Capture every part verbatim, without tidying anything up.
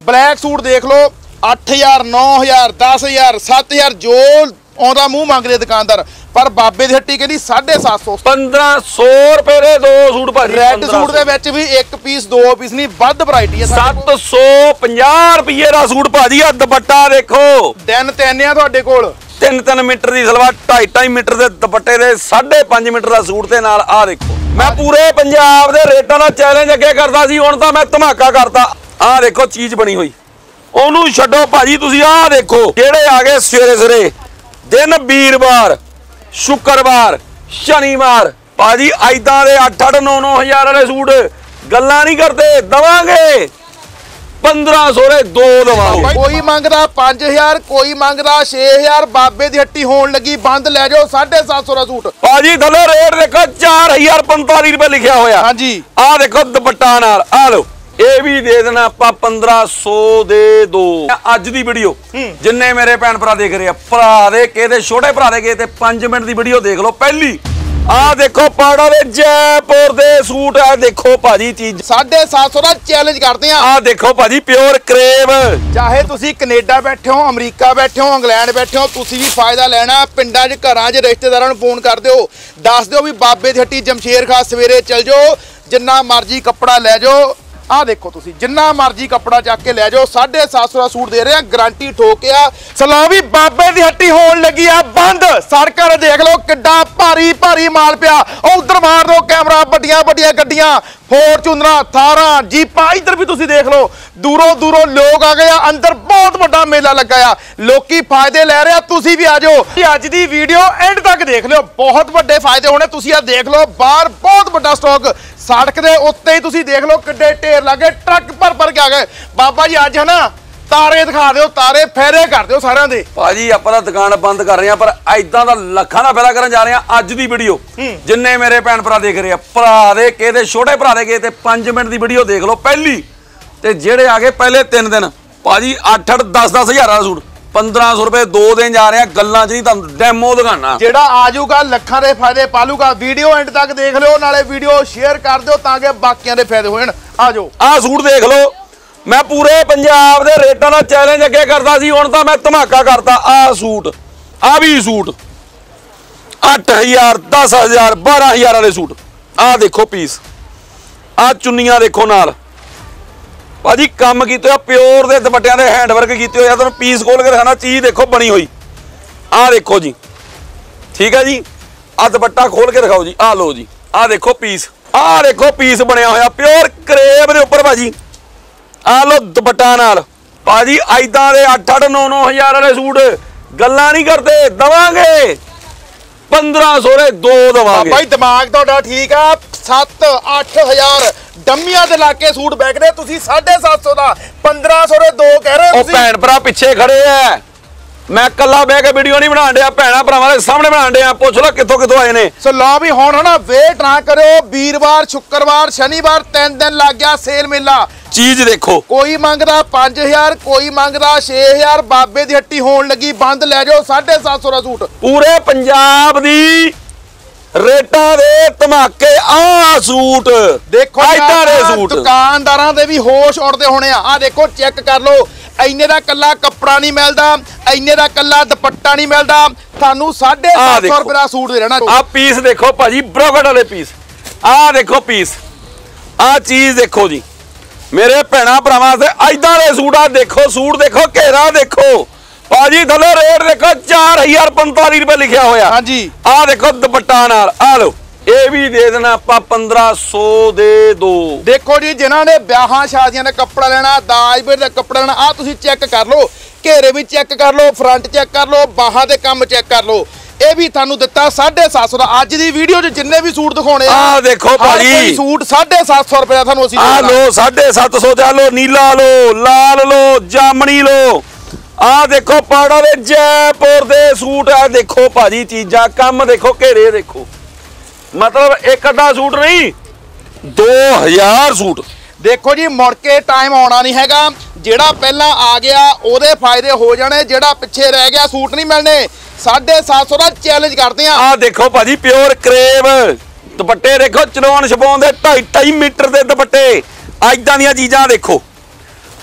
Black suit देख लो अठ हज़ार नौ हज़ार दस हज़ार सत्त हज़ार जो आउंदा मूँह मंगदे दुकानदार, पर बाबे दी हट्टी कहंदी साढ़े सत्त सौ पंद्रह सौ रुपए दे दो सूट भाजी। रेड सूट दे विच भी एक पीस दो पीस नहीं वध वैरायटी है। सत्त सौ पचास रुपये दा सूट भाजी। आ दुपट्टा देखो दिन तीन आ तुहाडे कोल, तीन तीन मीटर की सलवार, ढाई ढाई मीटर के दुपट्टे दे, साढ़े पांच मीटर का सूट के नाल। आ देखो मैं पूरे पंजाब दे रेटां दा चैलेंज अगे करदा सी, हुण तां मैं धमाका करता। आ देखो चीज बनी हुई, ओनू छड्डो भाजी तुसीं। आ देखो किहड़े आ गए सवेरे सवेरे दिन, वीरवार शुक्रवार शनिवार भाजी। ऐदां दे अठ अठ नौ नौ हज़ार वाले सूट गल्लां नहीं करते, दवांगे पंद्रह सौ दे दो दवांगे। कोई मंगदा पांच हज़ार, कोई मंगदा छे हज़ार। बाबे दी हट्टी होण लगी बंद, ले जाओ साढ़े सात सौ का सूट भाजी। थल्ले रेट देखो चार हजार पंताली रुपए लिखा होया। हाँ जी आ देखो दुपट्टा नाल। आ लो ये भी दे देना आपा पंद्रह सौ दे दो। अज दी वीडियो जिन्ने मेरे भैन भरा देख रहे भरा दे के छोटे भरा दे गए पांच मिनट की वीडियो देख लो। पहली आ देखो पाड़ा दे जयपुर दे सूट है, देखो भाजी चीज साढ़े सात सौ का चैलेंज करते हैं। आ देखो भाजी प्योर करेब। चाहे तुसी कनेडा बैठे हो, अमरीका बैठे हो, इंग्लैंड बैठे हो, तुसी भी फायदा लेना। पिंडां च घरां च रिश्तेदारां नूं फोन कर दिओ, दस दिओ भी बाबे दी हट्टी जमशेर खां सवेरे चल जाओ, जिन्ना मर्जी कपड़ा ले जाओ। आ देखो तुसी जिन्ना मर्जी कपड़ा चक के ले जाओ, साढ़े सात सौ का सूट दे रहे हैं, गारंटी ठोकिया। सलाम भी बाबे दी हट्टी होण लगी आ बंद। सड़कां देख लो किड्डा भारी भारी माल पिया। उधर मार दो कैमरा, बड़ियां बड़ियां गड्डियां, फॉर्चूनर थारा जीपा, इधर भी तुसी देख लो दूरों दूरों लोग आ गए। अंदर बहुत बड़ा मेला लगा आ, लोकी फायदे ले रहे। तुसी भी आ जाओ, अज दी वीडियो एंड तक देख लो, बहुत बड़े फायदे होने। तुसी आ देख लो बाहर बहुत बड़ा स्टॉक, सड़क के उत्ते ही तुसी देख लो किड्डे ढेर लगे, ट्रक भर भर के आ गए। बाबा जी अज है ना तारे दिखा दो, तारे फेरे कर दो सारिਆਂ ਦੇ। ਭਾਜੀ ਆਪਾਂ ਤਾਂ ਦੁਕਾਨ ਬੰਦ ਕਰ ਰਹੇ ਆ, ਪਰ ਐਦਾਂ ਦਾ ਲੱਖਾਂ ਦਾ ਫਾਇਦਾ ਕਰਨ ਜਾ ਰਹੇ ਆ। ਅੱਜ ਦੀ ਵੀਡੀਓ ਜਿੰਨੇ ਮੇਰੇ ਭੈਣ ਭਰਾ ਦੇਖ ਰਹੇ ਆ, ਭਰਾ ਦੇ ਕਿਤੇ ਛੋਟੇ ਭਰਾ ਦੇ ਕਿਤੇ ਪੰਜ ਮਿੰਟ ਦੀ ਵੀਡੀਓ ਦੇਖ ਲਓ ਪਹਿਲੀ, ਤੇ ਜਿਹੜੇ ਆ ਗਏ ਪਹਿਲੇ ਤਿੰਨ ਦਿਨ ਭਾਜੀ ਅੱਠ ਅੱਠ ਦਸ ਦਸ ਹਜ਼ਾਰ ਦਾ ਸੂਟ पंद्रह सौ रुपए दो दिन जा रहे हैं। गल्लां च नहीं, तुहानूं डेमो दिखाना जेड़ा आजूगा लखां दे फायदे पालूगा। वीडियो एंड तक देख लो, नाले वीडियो शेयर कर दो ताकि बाकियां दे फायदे होण। आ जाओ आ सूट देख लो, मैं पूरे पंजाब दे रेटां दा चैलेंज अगे करदा सी, हुण तां मैं धमाका करता। आ सूट आ भी सूट अठ हज़ार दस हज़ार बारह हज़ार वाले सूट। आ देखो पीस, आ चुन्नियां देखो नाल भाजी काम किए प्योर दे दुपट्टियां दे हैंडवर्क किए हुए। तुहानूं पीस खोल के दिखाना, चीज़ देखो बनी हुई। आ देखो जी, ठीक है जी। आ दुपट्टा खोल के दिखाओ जी। आ लो जी, आ देखो पीस, आ देखो पीस बनया होया प्योर करेब दे उपर भाजी। आ लो दुपट्टा नाल भाजी। ऐदां दे अठ अठ नौ नौ हज़ार वाले सूट गल्लां नहीं करते, दवांगे पंद्रह सौ दे दो दवांगे। भाई दिमाग तुहाडा ठीक आ, सत्त अठ हज़ार डमिया दे लाके सूट बैग रहे तुसी साढ़े सात सौ का पंद्रह सौ दे दो कह रहे हो। भैन भरा पिछे खड़े है, मैं कला बह के वीडियो नहीं बना दिया, भैन भरावां दे सामने बना दिया। पुछ लो कित्थों कित्थों आए ने। सो लो भी हुण ना वेट ना करो, वीरवार शुक्रवार शनिवार तीन दिन लग गया सेल मेला। चीज देखो, कोई मंगदा पांच हज़ार, कोई मंगदा छे हज़ार। बाबे दी हट्टी होण लगी बंद, ले जाओ साढ़े सात सौ का सूट। पूरे पंजाब दी रेटां दे धमाके। आ सूट देखो ऐदां दे सूट दुकानदारां दे भी होश उड़दे होने आ। आ देखो चेक कर लो, इन्ने दा कल्ला कपड़ा नहीं मिलदा, इन्ने दा कल्ला दुपट्टा नहीं मिलदा, थानू साढ़े सात सौ रुपए दा सूट दे देना। आ पीस देखो भाजी, ब्रोकेट वाले पीस। आ देखो पीस, आ चीज देखो जी मेरे भैणा भरावां से ऐदां दे सूट। आ देखो सूट देखो, घेरा देखो भाजी, थल्ले रेट देखो चार हजार पंताली रुपए लिखा होया। हाँ जी। आ देखो दुपट्टा नाल। आ लो ये भी दे देना आपा पंद्रह सौ दे दो। देखो जी जिन्हां ने ब्याहां शादियां दा कपड़ा लेना, दाज दा कपड़ा लेना, आ तुसीं चेक कर लो, घेरे भी चेक कर लो, फ्रंट चेक कर लो, बाहां दे काम चेक कर लो। ये भी थानू दिता साढ़े सात सौ का। अज दी वीडियो च जिन्ने भी सूट दिखाने आ देखो भाजी, सूट साढ़े सात सौ रुपए थानू असीं आ लो साढ़े सात सौ चा लो, नीला लो, लाल लो, जामनी लो। आ देखो पाड़ा दे जयपुर दे सूट है, देखो भाजी चीजा काम देखो, घेरे देखो, मतलब एक अद्धा सूट नहीं दो हजार सूट। देखो जी मुड़ के टाइम आना नहीं हैगा, जेड़ा पहला आ गया ओदे फायदे हो जाने, जेड़ा पिछे रह गया सूट नहीं मिलने। साढ़े सात सौ का चैलेंज करते हैं। आ देखो भाजी प्योर करेब दुपट्टे देखो, चलोन छपाउन दे ढाई ढाई मीटर के दुपट्टे। ऐदां दियां चीज़ां देखो,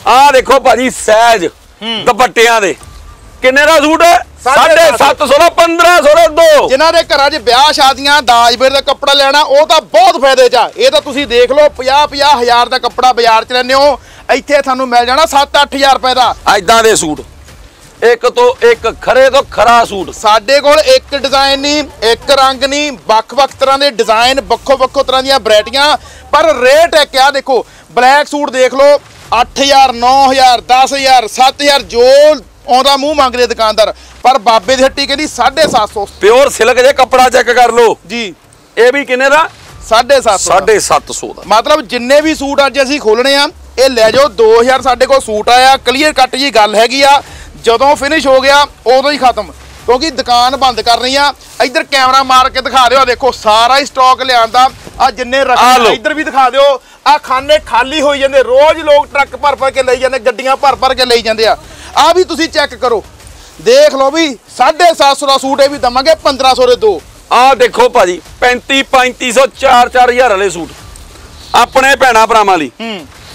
ਆ ਦੇਖੋ ਭਾਜੀ ਸਹਿਜ ਦੁਪੱਟਿਆਂ ਦੇ ਕਿੰਨੇ ਦਾ ਸੂਟ ਸਾਢੇ ਸੱਤ ਸੌ ਦਾ ਪੰਦਰਾਂ ਸੌ ਦਾ ਦੋ। ਜਿਨ੍ਹਾਂ ਦੇ ਘਰਾਂ 'ਚ ਵਿਆਹ ਸ਼ਾਦੀਆਂ ਦਾਜ ਵੇਰ ਦਾ ਕੱਪੜਾ ਲੈਣਾ ਉਹ ਤਾਂ ਬਹੁਤ ਫਾਇਦੇ 'ਚ ਆ। ਇਹ ਤਾਂ ਤੁਸੀਂ ਦੇਖ ਲਓ ਪੰਜਾਹ ਪੰਜਾਹ ਹਜ਼ਾਰ ਦਾ ਕੱਪੜਾ ਬਾਜ਼ਾਰ 'ਚ ਲੈਂਦੇ ਹੋ, ਇੱਥੇ ਤੁਹਾਨੂੰ ਮਿਲ ਜਾਣਾ ਸੱਤ ਅੱਠ ਹਜ਼ਾਰ ਰੁਪਏ ਦਾ ਐਦਾਂ ਦੇ ਸੂਟ। ਇੱਕ ਤੋਂ ਇੱਕ ਖਰੇ ਤੋਂ ਖਰਾ ਸੂਟ ਸਾਡੇ ਕੋਲ ਇੱਕ ਡਿਜ਼ਾਈਨ ਨਹੀਂ ਇੱਕ ਰੰਗ ਨਹੀਂ ਵੱਖ-ਵੱਖ ਤਰ੍ਹਾਂ ਦੇ ਡਿਜ਼ਾਈਨ ਵੱਖੋ ਵੱਖੋ ਤਰ੍ਹਾਂ ਦੀਆਂ ਵੈਰਾਈਟੀਆਂ ਪਰ ਰੇਟ ਹੈ ਕਿਆ ਦੇਖੋ ਬਲੈਕ ਸੂਟ ਦੇਖ ਲਓ ਅੱਠ ਹਜ਼ਾਰ ਨੌ ਹਜ਼ਾਰ ਦਸ ਹਜ਼ਾਰ ਸੱਤ ਹਜ਼ਾਰ ਜੋ ਆਉਂਦਾ ਮੂੰਹ ਮੰਗਦੇ ਦੁਕਾਨਦਾਰ ਪਰ ਬਾਬੇ ਦੀ ਹੱਟੀ ਕਹਿੰਦੀ ਸਾਢੇ ਸੱਤ ਸੌ ਪਿਓਰ ਸਿਲਕ ਜੇ ਕੱਪੜਾ ਚੈੱਕ ਕਰ ਲਓ ਜੀ। ਇਹ ਵੀ ਕਿੰਨੇ ਦਾ ਸਾਢੇ ਸੱਤ ਸੌ ਸਾਢੇ ਸੱਤ ਸੌ ਦਾ। ਮਤਲਬ ਜਿੰਨੇ ਵੀ ਸੂਟ ਅੱਜ ਅਸੀਂ ਖੋਲਣੇ ਆ ਇਹ ਲੈ ਜਾਓ ਦੋ ਹਜ਼ਾਰ ਸਾਡੇ ਕੋਲ ਸੂਟ ਆਇਆ ਕਲੀਅਰ ਕੱਟ ਜੀ ਗੱਲ ਹੈਗੀ ਆ ਜਦੋਂ ਫਿਨਿਸ਼ ਹੋ ਗਿਆ ਉਦੋਂ ਹੀ ਖਤਮ ਕਿਉਂਕਿ ਦੁਕਾਨ ਬੰਦ ਕਰਨੀ ਆ। ਇੱਧਰ ਕੈਮਰਾ ਮਾਰ ਕੇ ਦਿਖਾ ਦਿਓ ਦੇਖੋ ਸਾਰਾ ਹੀ ਸਟਾਕ ਲਿਆਂਦਾ ਆ ਜਿੰਨੇ ਰੱਖੇ ਇੱਧਰ ਵੀ ਦਿਖਾ ਦਿਓ ਆ ਖਾਨੇ ਖਾਲੀ ਹੋਈ ਜਾਂਦੇ ਰੋਜ਼ ਲੋਕ ਟਰੱਕ ਭਰ ਭਰ ਕੇ ਲਈ ਜਾਂਦੇ ਗੱਡੀਆਂ ਭਰ ਭਰ ਕੇ ਲਈ ਜਾਂਦੇ ਆ। ਆ ਵੀ ਤੁਸੀਂ ਚੈੱਕ ਕਰੋ ਦੇਖ ਲਓ ਵੀ ਸਾਢੇ ਸੱਤ ਸੌ ਦਾ ਸੂਟ ਇਹ ਵੀ ਦਵਾਂਗੇ ਪੰਦਰਾਂ ਸੌ ਦੇ ਦੋ। ਆ ਦੇਖੋ ਭਾਜੀ ਪੈਂਤੀ ਪੈਂਤੀ ਸੌ ਚਾਰ ਚਾਰ ਹਜ਼ਾਰ ਵਾਲੇ ਸੂਟ ਆਪਣੇ ਭੈਣਾ ਭਰਾਵਾਂ ਲਈ। ਹੂੰ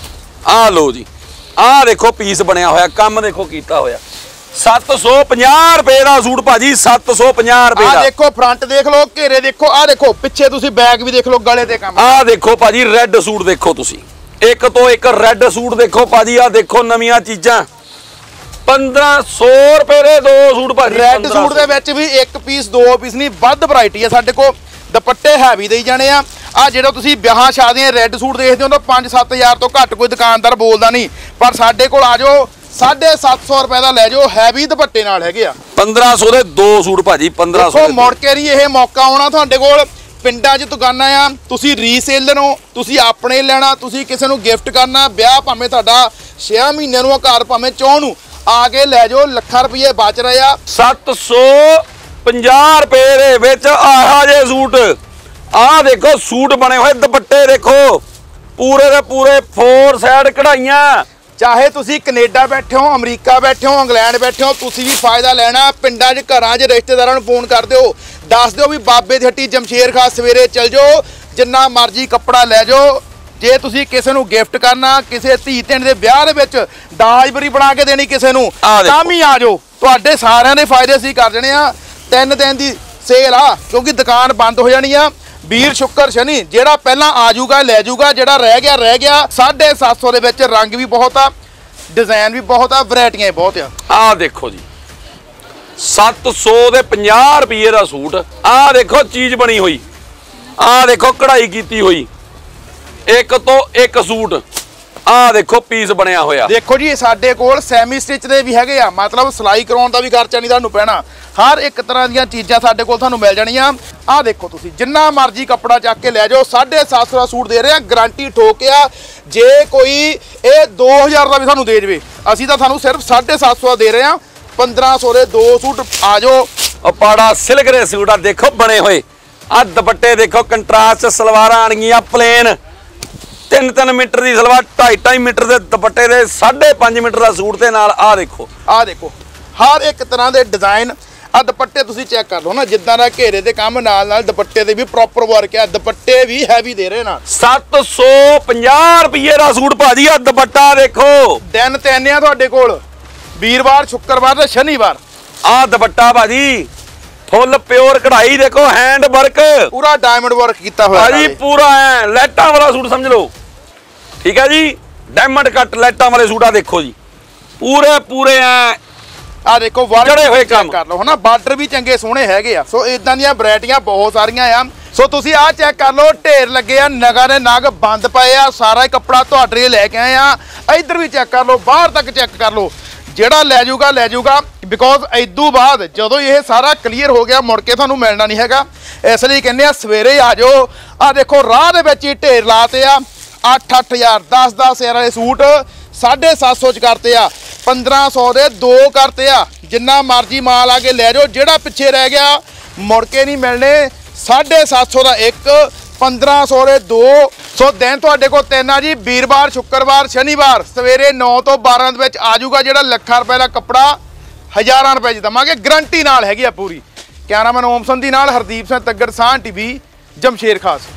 ਆ ਲੋ ਜੀ ਆ ਦੇਖੋ ਪੀਸ ਬਣਿਆ ਹੋਇਆ ਕੰਮ ਦੇਖੋ ਕੀਤਾ ਹੋਇਆ ਸੱਤ ਸੌ ਪੰਜਾਹ ਰੁਪਏ ਦਾ ਸੂਟ ਭਾਜੀ ਸੱਤ ਸੌ ਪੰਜਾਹ ਰੁਪਏ ਦਾ। ਆ ਦੇਖੋ ਫਰੰਟ ਦੇਖ ਲਓ ਘੇਰੇ ਦੇਖੋ ਆ ਦੇਖੋ ਪਿੱਛੇ ਤੁਸੀਂ ਬੈਗ ਵੀ ਦੇਖ ਲਓ ਗਲੇ ਤੇ ਕੰਮ। ਆ ਦੇਖੋ ਭਾਜੀ ਰੈੱਡ ਸੂਟ ਦੇਖੋ ਤੁਸੀਂ ਇੱਕ ਤੋਂ ਇੱਕ ਰੈੱਡ ਸੂਟ ਦੇਖੋ ਭਾਜੀ ਆ ਦੇਖੋ ਨਵੀਆਂ ਚੀਜ਼ਾਂ ਪੰਦਰਾਂ ਸੌ ਰੁਪਏ ਦੇ ਦੋ ਸੂਟ ਭਾਜੀ। ਰੈੱਡ ਸੂਟ ਦੇ ਵਿੱਚ ਵੀ ਇੱਕ ਪੀਸ ਦੋ ਪੀਸ ਨਹੀਂ ਵੱਧ ਵੈਰਾਈਟੀ ਆ ਸਾਡੇ ਕੋਲ ਦੁਪੱਟੇ ਹੈਵੀ ਦੇਈ ਜਾਣੇ ਆ। ਆ ਜਿਹੜਾ ਤੁਸੀਂ ਵਿਆਹਾਂ ਸ਼ਾਦੀਆਂ ਰੈੱਡ ਸੂਟ ਦੇਖਦੇ ਹੋ ਤਾਂ ਪੰਜ ਸੱਤ ਹਜ਼ਾਰ ਤੋਂ ਘੱਟ ਕੋਈ ਦੁਕਾਨਦਾਰ ਬੋਲਦਾ ਨਹੀਂ ਪਰ ਸਾਡੇ ਕੋਲ ਆ ਜਾਓ ਸਾਢੇ ਸੱਤ ਸੌ ਰੁਪਏ ਦਾ ਲੈ ਜਾਓ ਹੈਵੀ ਦੁਪੱਟੇ ਨਾਲ ਹੈਗੇ ਆ ਪੰਦਰਾਂ ਸੌ ਦੇ ਦੋ ਸੂਟ ਭਾਜੀ ਪੰਦਰਾਂ ਸੌ। ਮੁੜ ਕੇ ਨਹੀਂ ਇਹ ਮੌਕਾ ਆਉਣਾ ਤੁਹਾਡੇ ਕੋਲ ਪਿੰਡਾਂ 'ਚ ਦੁਕਾਨਾਂ ਆ ਤੁਸੀਂ ਰੀਸੇਲਰ ਹੋ ਤੁਸੀਂ ਆਪਣੇ ਲੈਣਾ ਤੁਸੀਂ ਕਿਸੇ ਨੂੰ ਗਿਫਟ ਕਰਨਾ ਵਿਆਹ ਭਾਵੇਂ ਤੁਹਾਡਾ ਛੇ ਮਹੀਨਿਆਂ ਨੂੰ ਘਰ ਭਾਵੇਂ ਚੌਂ ਨੂੰ ਆ ਕੇ ਲੈ ਜਾਓ ਲੱਖਾਂ ਰੁਪਏ ਬਚ ਰਹੇ ਆ। ਸੱਤ ਸੌ ਪੰਜਾਹ ਰੁਪਏ ਦੇ ਵਿੱਚ ਆਹ ਜੇ ਸੂਟ ਆਹ ਦੇਖੋ ਸੂਟ ਬਣੇ ਹੋਏ ਦੁਪੱਟੇ ਦੇਖੋ ਪੂਰੇ ਦੇ ਪੂਰੇ ਫੋਰ ਸਾਈਡ ਕਢਾਈਆਂ। ਚਾਹੇ ਤੁਸੀਂ ਕੈਨੇਡਾ ਬੈਠੇ ਹੋ ਅਮਰੀਕਾ ਬੈਠੇ ਹੋ ਇੰਗਲੈਂਡ ਬੈਠੇ ਹੋ ਤੁਸੀਂ ਵੀ ਫਾਇਦਾ ਲੈਣਾ ਪਿੰਡਾਂ 'ਚ ਘਰਾਂ 'ਚ ਰਿਸ਼ਤੇਦਾਰਾਂ ਨੂੰ ਫੋਨ ਕਰ ਦਿਓ ਦੱਸ ਦਿਓ ਵੀ ਬਾਬੇ ਦੀ ਹੱਟੀ ਜਮਸ਼ੇਰ ਖਾਂ ਸਵੇਰੇ ਚੱਲ ਜਾਓ ਜਿੰਨਾ ਮਰਜ਼ੀ ਕੱਪੜਾ ਲੈ ਜਾਓ। ਜੇ ਤੁਸੀਂ ਕਿਸੇ ਨੂੰ ਗਿਫਟ ਕਰਨਾ ਕਿਸੇ ਧੀ ਧਿਣ ਦੇ ਵਿਆਹ ਦੇ ਵਿੱਚ ਦਾਜ ਬਰੀ ਬਣਾ ਕੇ ਦੇਣੀ ਕਿਸੇ ਨੂੰ ਤਾਂ ਵੀ ਆ ਜਾਓ ਤੁਹਾਡੇ ਸਾਰਿਆਂ ਦੇ ਫਾਇਦੇ ਅਸੀਂ ਕਰ ਦੇਣੇ ਆ। ਤਿੰਨ ਦਿਨ ਦੀ ਸੇਲ ਆ ਕਿਉਂਕਿ ਦੁਕਾਨ ਬੰਦ ਹੋ ਜਾਣੀ ਆ ਵੀਰ ਸ਼ੁੱਕਰ ਸ਼ਨੀ ਜਿਹੜਾ ਪਹਿਲਾਂ ਆ ਜਾਊਗਾ ਲੈ ਜਾਊਗਾ ਜਿਹੜਾ ਰਹਿ ਗਿਆ ਰਹਿ ਗਿਆ। ਸਾਢੇ ਸੱਤ ਸੌ ਦੇ ਵਿੱਚ ਰੰਗ ਵੀ ਬਹੁਤ ਆ ਡਿਜ਼ਾਈਨ ਵੀ ਬਹੁਤ ਆ ਵੈਰਾਈਟੀਆਂ ਬਹੁਤ ਆ। ਆਹ ਦੇਖੋ ਜੀ ਸੱਤ ਸੌ ਦੇ ਪੰਜਾਹ ਰੁਪਏ ਦਾ ਸੂਟ ਆਹ ਦੇਖੋ ਚੀਜ਼ ਬਣੀ ਹੋਈ ਆਹ ਦੇਖੋ ਕਢਾਈ ਕੀਤੀ ਹੋਈ ਇੱਕ ਤੋਂ ਇੱਕ ਸੂਟ ਆਹ ਦੇਖੋ ਪੀਸ ਬਣਿਆ ਹੋਇਆ। ਦੇਖੋ ਜੀ ਸਾਡੇ ਕੋਲ ਸੈਮੀ ਸਟਿਚ ਦੇ ਵੀ ਹੈਗੇ ਆ ਮਤਲਬ ਸਿਲਾਈ ਕਰਾਉਣ ਦਾ ਵੀ ਖਰਚਾ ਨਹੀਂ ਤੁਹਾਨੂੰ ਪੈਣਾ ਹਰ ਇੱਕ ਤਰ੍ਹਾਂ ਦੀਆਂ ਚੀਜ਼ਾਂ ਸਾਡੇ ਕੋਲ ਤੁਹਾਨੂੰ ਮਿਲ ਜਾਣੀਆਂ। ਆਹ ਦੇਖੋ ਤੁਸੀਂ ਜਿੰਨਾ ਮਰਜ਼ੀ ਕੱਪੜਾ ਚੱਕ ਕੇ ਲੈ ਜਾਓ ਸਾਢੇ ਸੱਤ ਸੌ ਦਾ ਸੂਟ ਦੇ ਰਹੇ ਆ ਗਾਰੰਟੀ ਠੋਕ ਆ। ਜੇ ਕੋਈ ਇਹ ਦੋ ਹਜ਼ਾਰ ਦਾ ਵੀ ਤੁਹਾਨੂੰ ਦੇ ਜਵੇ ਅਸੀਂ ਤਾਂ ਤੁਹਾਨੂੰ ਸਿਰਫ ਸਾਢੇ ਸੱਤ ਸੌ ਦਾ ਦੇ ਰਹੇ ਆ ਪੰਦਰਾਂ ਸੌ ਦੇ ਦੋ ਸੂਟ ਆ ਜਾਓ। ਉਹ ਪਾੜਾ ਸਿਲਕ ਦੇ ਸੂਟ ਆ ਦੇਖੋ ਬਣੇ ਹੋਏ ਆ ਦੁਪੱਟੇ ਦੇਖੋ ਕੰਟਰਾਸਟ ਸਲਵਾਰਾਂ ਆਣਗੀਆਂ ਪਲੇਨ ਤਿੰਨ ਤਿੰਨ ਮੀਟਰ ਦੀ ਸਲਵਾਰ ਢਾਈ ਢਾਈ ਮੀਟਰ ਦੇ ਦੁਪੱਟੇ ਦੇ ਸਾਢੇ ਪੰਜ ਮੀਟਰ ਦਾ ਸੂਟ ਦੇ ਨਾਲ ਆਹ ਦੇਖੋ ਆਹ ਦੇਖੋ ਹਰ ਇੱਕ ਤਰ੍ਹਾਂ ਦੇ ਡਿਜ਼ਾਈਨ ਆ ਦੁਪੱਟੇ ਤੁਸੀਂ ਚੈੱਕ ਕਰ ਲਓ ਨਾ ਜਿੱਦਾਂ ਦਾ ਘੇਰੇ ਦੇ ਕੰਮ ਨਾਲ ਨਾਲ ਦੁਪੱਟੇ ਦੇ ਵੀ ਪ੍ਰੋਪਰ ਵਰਕ ਆ ਦੁਪੱਟੇ ਵੀ ਹੈਵੀ ਦੇ ਰਹੇ ਨਾ। ਸੱਤ ਸੌ ਪੰਜਾਹ ਰੁਪਏ ਦਾ ਸੂਟ ਭਾਜੀ ਆ ਦੁਪੱਟਾ ਦੇਖੋ ਦਿਨ ਤਿੰਨ ਆ ਤੁਹਾਡੇ ਕੋਲ ਵੀਰਵਾਰ ਸ਼ੁੱਕਰਵਾਰ ਤੇ ਸ਼ਨੀਵਾਰ। ਆਹ ਦੁਪੱਟਾ ਭਾਜੀ ਫੁੱਲ ਪਿਓਰ ਕਢਾਈ ਦੇਖੋ ਹੈਂਡ ਵਰਕ ਪੂਰਾ ਡਾਇਮੰਡ ਵਰਕ ਕੀਤਾ ਹੋਇਆ ਭਾਜੀ ਪੂਰਾ ਐ ਲੈਟਾਂ ਵਾਲਾ ਸੂਟ ਸਮਝ ਲਓ ਠੀਕ ਹੈ ਜੀ ਡਾਇਮੰਡ ਕੱਟ ਲੈਟਾਂ ਵਾਲੇ ਸੂਟ ਆ ਦੇਖੋ ਜੀ ਪੂਰੇ ਪੂਰੇ ਐ ਆ ਦੇਖੋ ਵਰਕ ਚੜੇ ਹੋਏ ਕੰਮ ਕਰ ਲਓ ਹਨਾ ਬਾਰਡਰ ਵੀ ਚੰਗੇ ਸੋਹਣੇ ਹੈਗੇ ਆ। ਸੋ ਇਦਾਂ ਦੀਆਂ ਵੈਰਾਈਟੀਆਂ ਬਹੁਤ ਸਾਰੀਆਂ ਆ। ਸੋ ਤੁਸੀਂ ਆਹ ਚੈੱਕ ਕਰ ਲਓ ਢੇਰ ਲੱਗੇ ਆ ਨਗਾਂ ਦੇ ਨਗ ਬੰਦ ਪਏ ਆ ਸਾਰਾ ਹੀ ਕੱਪੜਾ ਤੁਹਾਡੇ ਲਈ ਲੈ ਕੇ ਆਏ ਆ। ਇੱਧਰ ਵੀ ਚੈੱਕ ਕਰ ਲਓ ਬਾਹਰ ਤੱਕ ਚੈੱਕ ਕਰ ਲਓ ਜਿਹੜਾ ਲੈ ਜਾਊਗਾ ਲੈ ਜਾਊਗਾ ਬਿਕੋਜ਼ ਇਦੋਂ ਬਾਅਦ ਜਦੋਂ ਇਹ ਸਾਰਾ ਕਲੀਅਰ ਹੋ ਗਿਆ ਮੁੜ ਕੇ ਤੁਹਾਨੂੰ ਮਿਲਣਾ ਨਹੀਂ ਹੈਗਾ ਇਸ ਲਈ ਕਹਿੰਦੇ ਆ ਸਵੇਰੇ ਆ ਜਾਓ। ਆ ਦੇਖੋ ਰਾਹ ਦੇ ਵਿੱਚ ਹੀ ਢੇਰ ਲਾਤੇ ਆ ਅੱਠ ਅੱਠ ਹਜ਼ਾਰ ਦਸ ਦਸ ਹਜ਼ਾਰ ਵਾਲੇ ਸੂਟ ਸਾਢੇ ਸੱਤ ਸੌ ਚ ਕਰਤੇ ਆ ਪੰਦਰਾਂ ਸੌ ਦੇ ਦੋ ਕਰਤੇ ਆ। ਜਿੰਨਾ ਮਰਜ਼ੀ ਮਾਲ ਆ ਕੇ ਲੈ ਜਾਓ ਜਿਹੜਾ ਪਿੱਛੇ ਰਹਿ ਗਿਆ ਮੁੜ ਕੇ ਨਹੀਂ ਮਿਲਣੇ ਸਾਢੇ ਸੱਤ ਸੌ ਦਾ ਇੱਕ ਪੰਦਰਾਂ ਸੌ ਦੇ ਦੋ। ਸੋ ਦਿਨ ਤੁਹਾਡੇ ਕੋਲ ਤਿੰਨ ਆ ਜੀ ਵੀਰਵਾਰ ਸ਼ੁੱਕਰਵਾਰ ਸ਼ਨੀਵਾਰ ਸਵੇਰੇ ਨੌ ਤੋਂ ਬਾਰਾਂ ਦੇ ਵਿੱਚ ਆ ਜਾਊਗਾ ਜਿਹੜਾ ਲੱਖਾਂ ਰੁਪਏ ਦਾ ਕੱਪੜਾ ਹਜ਼ਾਰਾਂ ਰੁਪਏ ਚ ਦਵਾਂਗੇ ਗਰੰਟੀ ਨਾਲ ਹੈਗੀ ਆ ਪੂਰੀ। ਕੈਮਰਾਮੈਨ ਓਮ ਸੰਧੀ ਨਾਲ ਹਰਦੀਪ ਸਿੰਘ ਤੱਗੜ ਸਾਹ ਟੀਵੀ ਜਮਸ਼ੇਰ ਖਾਸ।